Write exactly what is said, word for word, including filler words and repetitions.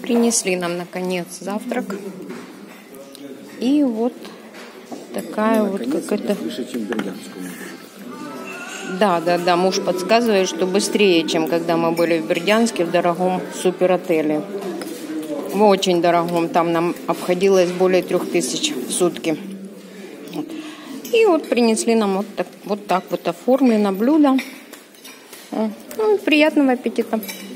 Принесли нам, наконец, завтрак. И вот такая ну, вот какая-то... Выше, чем Бердянскую. Да, да, да. Муж подсказывает, что быстрее, чем когда мы были в Бердянске в дорогом суперотеле. В очень дорогом. Там нам обходилось более трех тысяч в сутки. И вот принесли нам вот так вот, так вот оформлено блюдо. Ну, приятного аппетита.